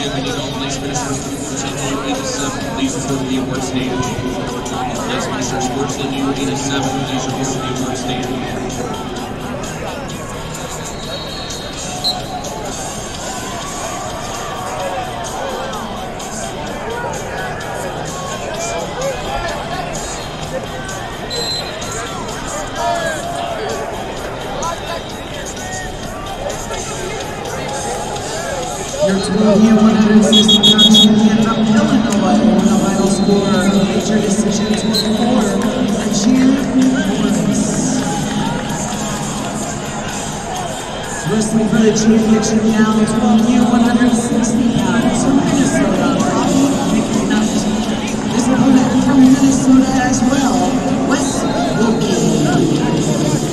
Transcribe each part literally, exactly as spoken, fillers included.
you. We need all place finishers from fourteen U eighty-seven. Please report to the award stand. Place finishers fourteen U eighty-seven. Please report to the award stand. Your twelve U one hundred sixty pound champion from Illinois won the final score of major decisions before a cheer Morris. Wrestling for the championship now, twelve U one hundred sixty pounds from Minnesota, Nick Nutt. His opponent from Minnesota as well, Wes Wilkie.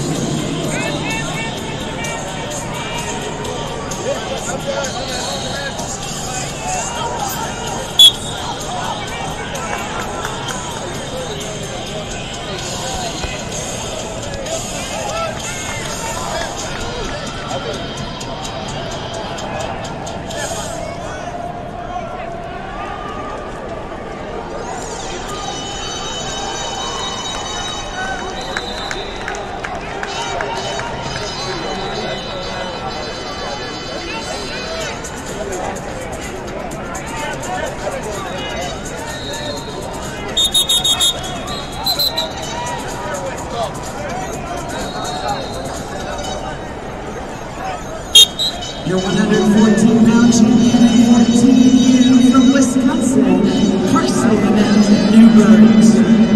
Your one hundred fourteen pound champion, fourteen U from Wisconsin, Carson Newbert.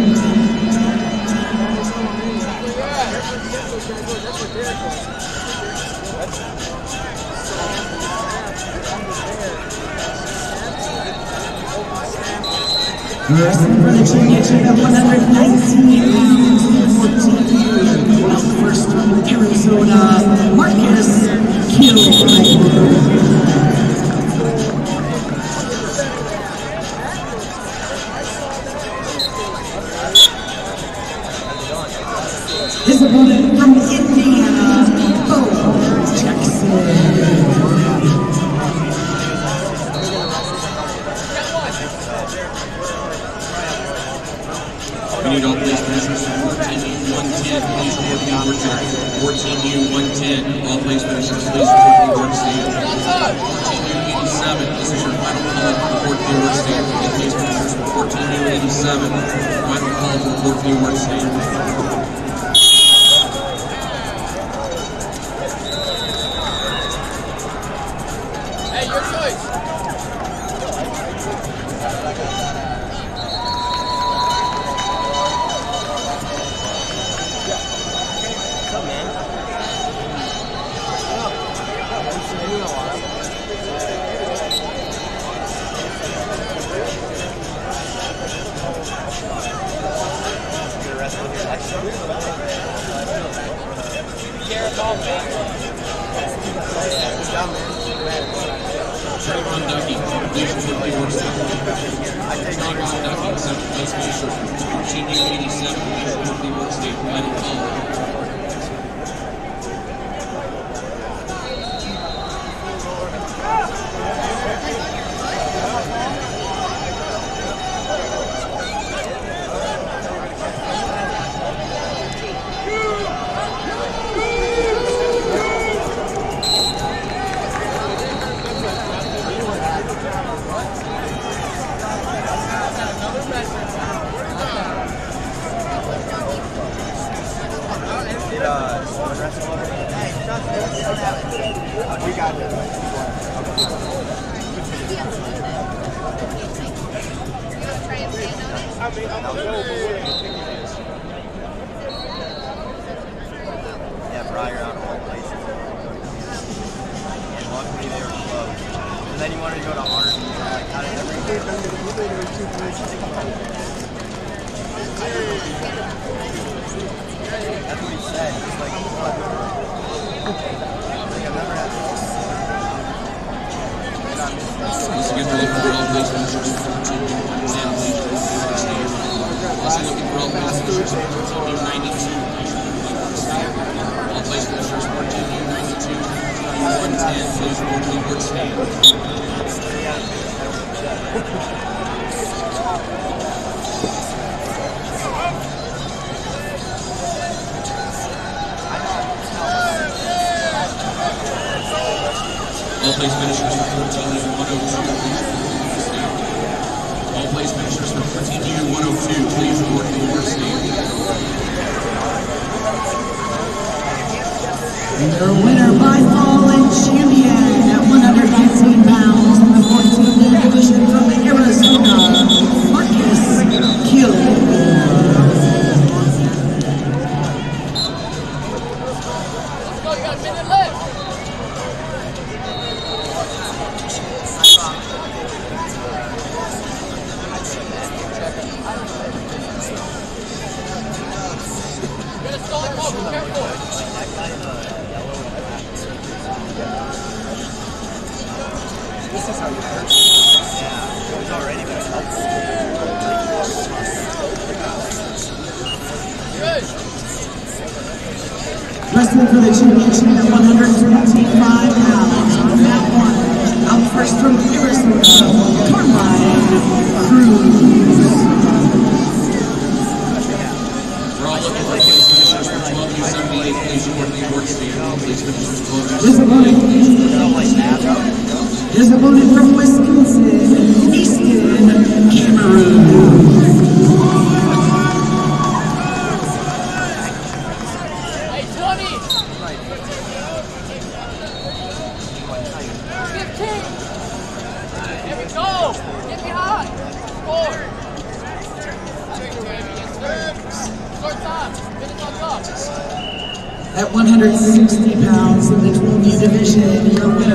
Wrestling for the championship at one hundred nineteen pounds, fourteen U, up first from Arizona, Marcus Kill. His opponent from Indiana, Bo Jackson. We need all place finishers from fourteen U one ten. Please report to the award stand. fourteen U one ten. All place finishers, please report to the award stand. fourteen U eighty-seven. This is your final call to report to the award stand. All place finishers from fourteen U eighty-seven. Final call to report to the award stand. Trayvon Ducky, please report to the award stand. Trayvon Ducky, seventh place finisher, fourteen U eighty-seven, please report to the award stand. Final call. We got it. I mean, I'm going to go yeah, Briar out of all places. And luckily they were close. And then you wanted to go to Art and like, how did everything? That's what he said. He's like, like I've never had this. Once again, we're looking for all place finishers from fourteen U one ten. Please report to the award stand. Also looking for all place finishers from fourteen U ninety-two. Please report to the award stand. All place finishers fourteen U ninety-two, fourteen U one ten. Please report to the award stand. All place finishers for fourteen U one oh two, please report to the stand. All place finishers for fourteen U one oh two, please report to the stand. And your winner by fallen champion at one hundred nineteen pounds in the fourteen U division from Arizona, Marcus Kilgore. Let's go, you got a minute left. This is how you hurt. Yeah, it was already been helpful. Wrestling for the championship at one hundred twenty-five pounds on mat one. Out first from Arizona, Carmine Cruz. We're all looking for place finishers for twelve U seventy-eight, please report to the award stand. Place finishers for twelve U seventy-eight. His opponent from Wisconsin, Easton, Cameroon. Hey, Tony! fifteen! Here we go! Get behind! Four! Short time! Finish on top! At one hundred sixty pounds in the twelve U division, your winner